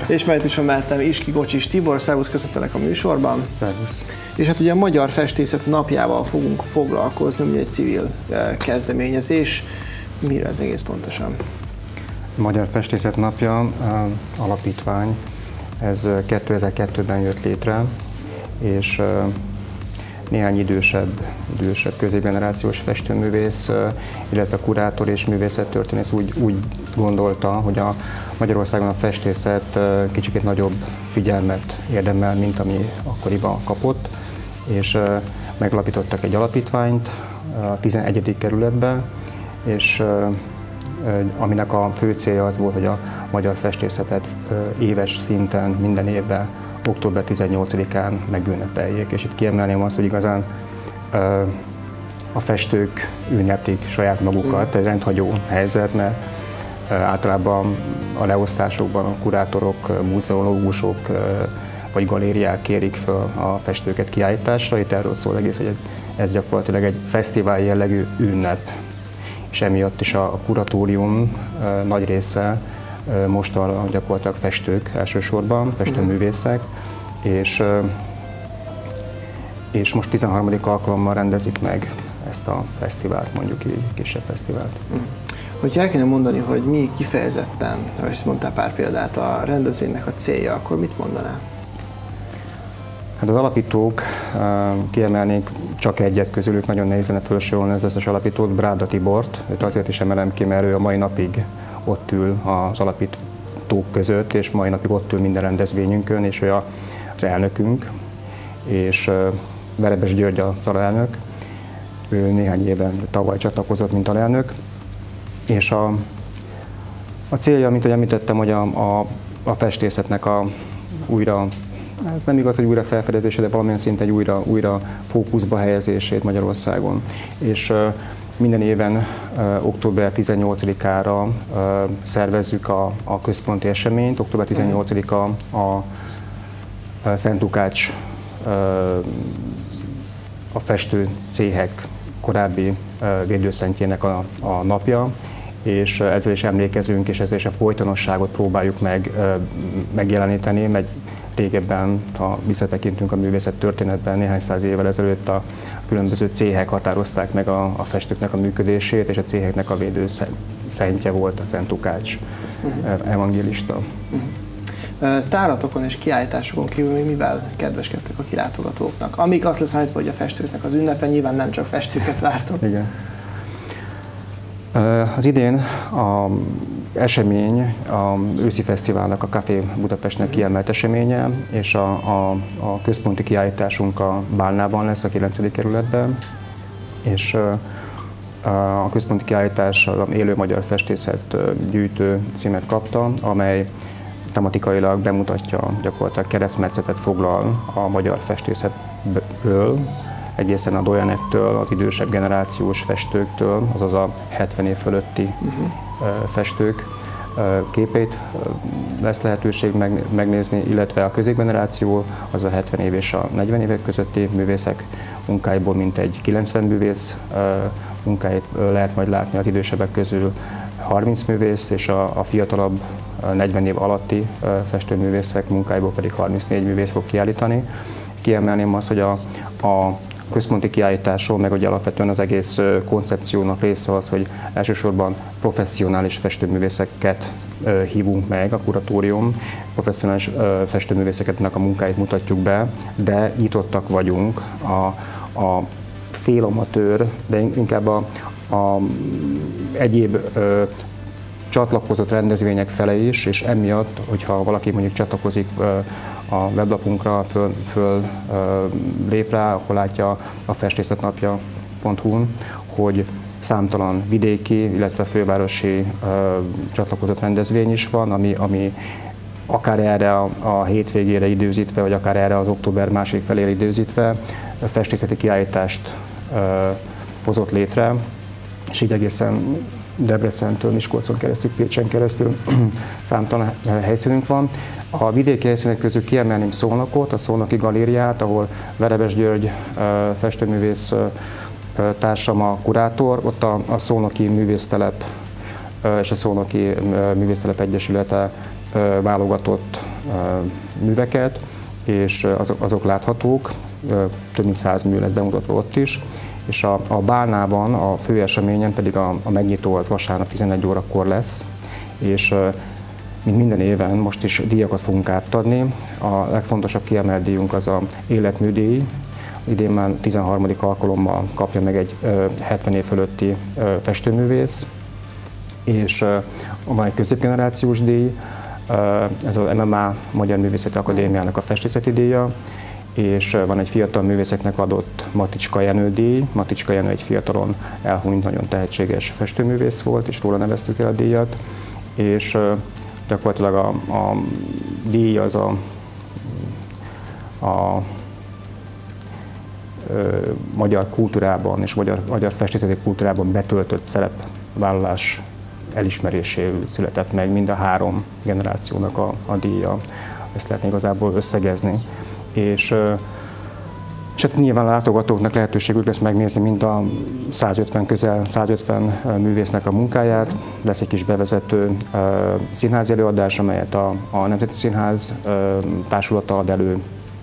És mellett is van mellettem Iski Gocsis Tibor, szervusz, köszöntelek a műsorban. Szervusz. És hát ugye a Magyar Festészet Napjával fogunk foglalkozni, ugye egy civil kezdeményezés. Mire ez egész pontosan? A Magyar Festészet Napja alapítvány, ez 2002-ben jött létre, és néhány idősebb középgenerációs festőművész, illetve kurátor és művészettörténész úgy gondolta, hogy a Magyarországon a festészet kicsit nagyobb figyelmet érdemel, mint ami akkoriban kapott, és megalapítottak egy alapítványt a 11. kerületben, és aminek a fő célja az volt, hogy a magyar festészetet éves szinten minden évben október 18-án megünnepeljék, és itt kiemelném azt, hogy igazán a festők ünneplik saját magukat, egy rendhagyó helyzet, mert általában a leosztásokban a kurátorok, múzeológusok vagy galériák kérik fel a festőket kiállításra. Itt erről szól egész, hogy ez gyakorlatilag egy fesztivál jellegű ünnep, és emiatt is a kuratórium nagy része most gyakorlatilag festők elsősorban, festőművészek, és most 13. alkalommal rendezik meg ezt a fesztivált, mondjuk így, kisebb fesztivált. Hogyha el kéne mondani, hogy mi kifejezetten, most mondtál pár példát, a rendezvénynek a célja, akkor mit mondanál? Hát az alapítók, kiemelnék csak egyet közülük, nagyon nehéz lenne felsorolni az összes alapítót, Bráda Tibort, őt azért is emelem ki, mert ő a mai napig ott ül az alapítók között, és mai napig ott ül minden rendezvényünkön, és ő az elnökünk, és Verebes György az alelnök, ő néhány éven tavaly csatlakozott, mint alelnök, és a célja, mint ahogy említettem, hogy a festészetnek újra, ez nem igaz, hogy újra felfedezése, de valamilyen szinten újra fókuszba helyezését Magyarországon. És minden éven október 18-ára szervezzük a központi eseményt. Október 18-a a Szent Lukács, a festő céhek korábbi védőszentjének a napja, és ezzel is emlékezünk, és ezzel is a folytonosságot próbáljuk megjeleníteni, mert régebben, ha visszatekintünk a művészet történetben, néhány száz évvel ezelőtt a különböző céhek határozták meg a festőknek a működését, és a céheknek a védőszentje volt a Szent Lukács evangélista. Táratokon és kiállításokon kívül még mivel kedveskedtek a kilátogatóknak? Amíg azt leszámítva, hogy a festőknek az ünnepe, nyilván nem csak festőket vártok. Igen. Az idén az esemény, a őszi fesztiválnak, a Café Budapestnek kiemelt eseménye, és a központi kiállításunk a Bálnában lesz, a 9. kerületben, és a központi kiállítás az Élő Magyar Festészet gyűjtő címet kapta, amely tematikailag bemutatja, gyakorlatilag keresztmetszetet foglal a magyar festészetről, egészen a dojenektől, az idősebb generációs festőktől, azaz a 70 év fölötti festők képét lesz lehetőség megnézni, illetve a középgeneráció, az a 70 év és a 40 évek közötti művészek munkáiból mintegy 90 művész munkáit lehet majd látni, az idősebbek közül 30 művész, és a fiatalabb 40 év alatti festőművészek munkáiból pedig 34 művész fog kiállítani. Kiemelném azt, hogy a központi kiállításon, meg ugye alapvetően az egész koncepciónak része az, hogy elsősorban professzionális festőművészeket hívunk meg, a kuratórium, professzionális festőművészeknek a munkáit mutatjuk be, de nyitottak vagyunk a félamatőr, de inkább a egyéb csatlakozott rendezvények fele is, és emiatt, hogyha valaki mondjuk csatlakozik a weblapunkra, föl lép rá, akkor látja a festészetnapja.hu-n, hogy számtalan vidéki, illetve fővárosi csatlakozott rendezvény is van, ami akár erre a hétvégére időzítve, vagy akár erre az október második felére időzítve festészeti kiállítást hozott létre, és így egészen Debrecentől, Miskolcon keresztül, Pécsen keresztül számtalan helyszínünk van. A vidéki helyszínek közül kiemelném Szolnokot, a Szolnoki Galériát, ahol Verebes György festőművész társam a kurátor, ott a Szolnoki Művésztelep és a Szolnoki Művésztelep Egyesülete válogatott műveket, és azok láthatók, több mint 100 mű lesz bemutatva ott is, és a Bálnában, a fő eseményen pedig a megnyitó az vasárnap 11 órakor lesz, és mint minden éven most is díjakat fogunk átadni. A legfontosabb kiemelt díjunk az a életműdíj. Idén már 13. alkalommal kapja meg egy 70 év fölötti festőművész, és van egy középgenerációs díj, ez a MMA Magyar Művészeti Akadémiának a festészeti díja, és van egy fiatal művészeknek adott Maticska Jenő díj. Maticska Jenő egy fiatalon elhunyt, nagyon tehetséges festőművész volt, és róla neveztük el a díjat, és gyakorlatilag a díj az a magyar kultúrában és magyar festészeti kultúrában betöltött szerepvállalás elismeréséül született meg mind a 3 generációnak a díja. Ezt lehetne igazából összegezni. És hát nyilván a látogatóknak lehetőségük lesz megnézni mind a közel 150 művésznek a munkáját. Lesz egy kis bevezető színházi előadás, amelyet a Nemzeti Színház társulata ad elő.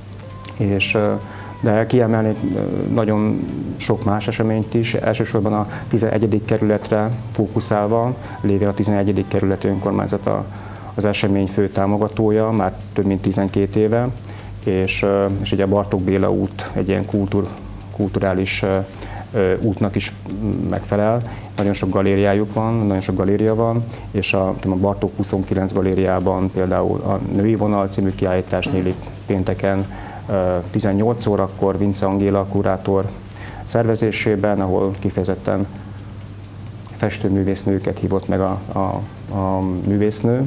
De kiemelnék nagyon sok más eseményt is, elsősorban a 11. kerületre fókuszálva, lévén a 11. kerületi önkormányzat az esemény fő támogatója, már több mint 12 éve, és ugye a Bartók Béla út egy ilyen kulturális útnak is megfelel. Nagyon sok galériájuk van, nagyon sok galéria van, és a Bartók 29 galériában például a Női Vonal című kiállítás nyílik pénteken 18 órakor Vince Angéla kurátor szervezésében, ahol kifejezetten festőművésznőket hívott meg a művésznő,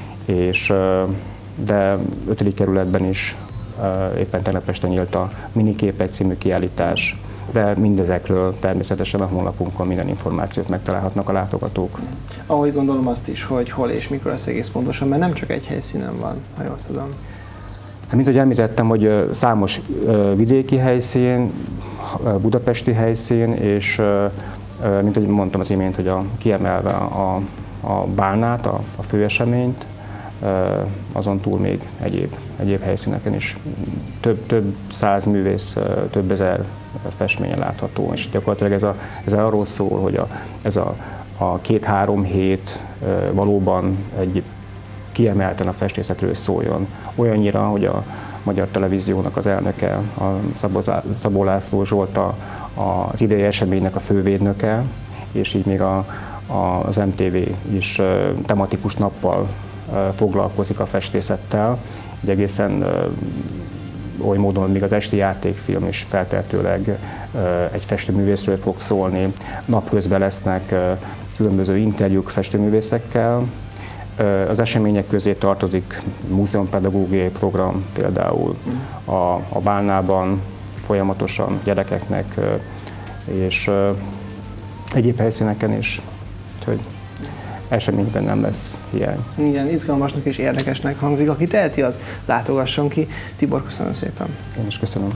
de 5. kerületben is éppen tegnap este nyílt a Miniképek című kiállítás, de mindezekről természetesen a honlapunkon minden információt megtalálhatnak a látogatók. Ahogy gondolom azt is, hogy hol és mikor lesz egész pontosan, mert nem csak egy helyszínen van, ha jól tudom. Mint ahogy említettem, hogy számos vidéki helyszín, budapesti helyszín, és mint ahogy mondtam az imént, hogy kiemelve a Bálnát, a főeseményt, azon túl még egyéb helyszíneken is több 100 művész, több ezer festményen látható, és gyakorlatilag ez arról szól, hogy ez a 2-3 hét valóban egy kiemelten a festészetről szóljon. Olyannyira, hogy a Magyar Televíziónak az elnöke, a Szabó László Zsolt az idei eseménynek a fővédnöke, és így még az MTV is tematikus nappal foglalkozik a festészettel. Így egészen oly módon, még az esti játékfilm is feltehetőleg egy festőművészről fog szólni. Napközben lesznek különböző interjúk festőművészekkel. Az események közé tartozik múzeumpedagógiai program például a Bálnában folyamatosan gyerekeknek, és egyéb helyszíneken is, úgyhogy eseményben nem lesz hiány. Igen, izgalmasnak és érdekesnek hangzik. Aki teheti, az látogasson ki. Tibor, köszönöm szépen. Én is köszönöm.